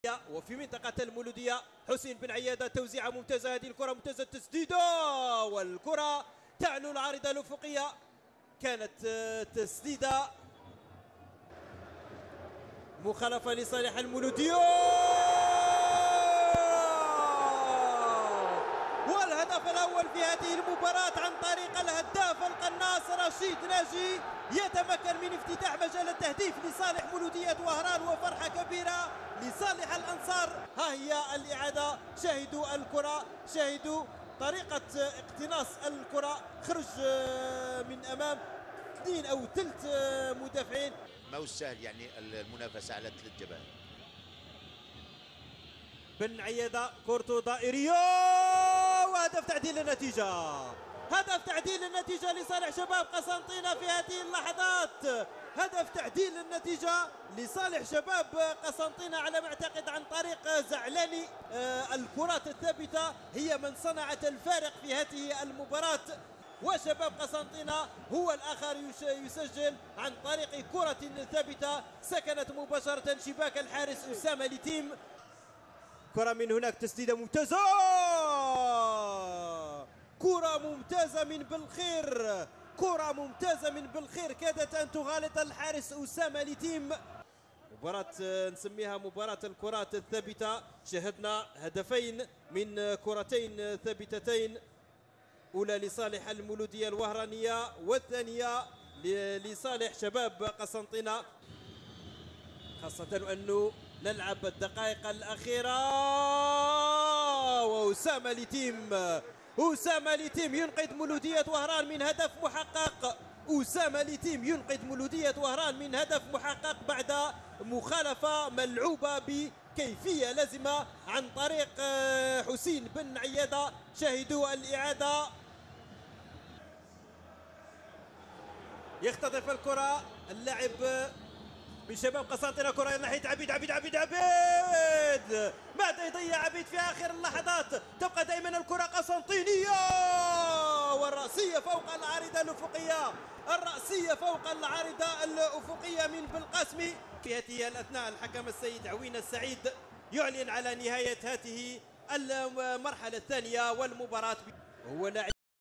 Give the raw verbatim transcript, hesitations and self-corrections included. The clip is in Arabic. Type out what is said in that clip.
وفي منطقة المولودية حسين بن عيادة توزيعة ممتازة. هذه الكرة ممتازة التسديدة والكرة تعلو العارضة الأفقية. كانت تسديدة مخالفة لصالح المولودية والهدف الأول في هذه المباراة عن طريق الهداف القناص رشيد ناجي يتمكن من افتتاح مجال التهديف لصالح مولودية وهران وفرحة كبيرة لصالح الأنصار. ها هي الإعادة، شاهدوا الكرة، شاهدوا طريقة اقتناص الكرة، خرج من أمام اثنين أو ثلاث مدافعين. ما هو سهل يعني المنافسة على ثلاث جبهات. بن عيادة كورته دائرية وهدف تعديل النتيجة. هدف تعديل النتيجة لصالح شباب قسنطينة في هذه اللحظات. هدف تعديل النتيجة لصالح شباب قسنطينة على ما اعتقد عن طريق زعلاني. آه الكرات الثابتة هي من صنعت الفارق في هذه المباراة، وشباب قسنطينة هو الآخر يسجل عن طريق كرة ثابتة سكنت مباشرة شباك الحارس أسامة لتيم. كرة من هناك، تسديدة ممتازة، كرة ممتازة من بالخير، كرة ممتازة من بالخير كادت أن تغالط الحارس أسامة لتيم. مباراة نسميها مباراة الكرات الثابتة. شاهدنا هدفين من كرتين ثابتتين، أولى لصالح المولودية الوهرانية والثانية لصالح شباب قسنطينة، خاصة أنه نلعب الدقائق الأخيرة. وأسامة لتيم، أسامة لتيم ينقذ مولودية وهران من هدف محقق. أسامة لتيم ينقذ مولودية وهران من هدف محقق بعد مخالفة ملعوبة بكيفية لازمة عن طريق حسين بن عيادة. شاهدوا الإعادة، يختطف الكرة اللاعب من شباب قسنطينة، كرة ناحية عبيد عبيد عبيد عبيد، ماذا يضيع عبيد في آخر اللحظات؟ تبقى دائما الكرة قسنطينية والرأسية فوق العارضة الأفقية، الرأسية فوق العارضة الأفقية من بالقاسمي. في هذه الأثناء الحكم السيد عوين السعيد يعلن على نهاية هذه المرحلة الثانية والمباراة. هو لاعب